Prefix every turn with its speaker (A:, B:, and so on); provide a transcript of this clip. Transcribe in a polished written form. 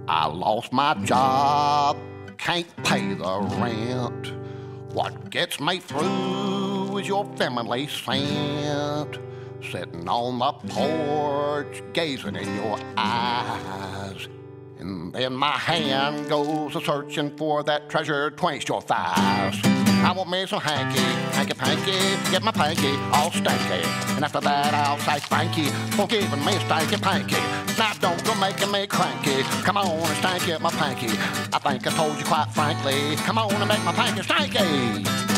A: I lost my job, can't pay the rent. What gets me through is your family scent. Sitting on the porch, gazing in your eyes. And then my hand goes a-searching for that treasure 'twixt your thighs. I want me some hanky, hanky panky, get my panky all stanky. And after that I'll say thank you for giving me stanky panky. Now don't go making me cranky, come on and stanky my panky. I think I told you quite frankly, come on and make my panky stanky.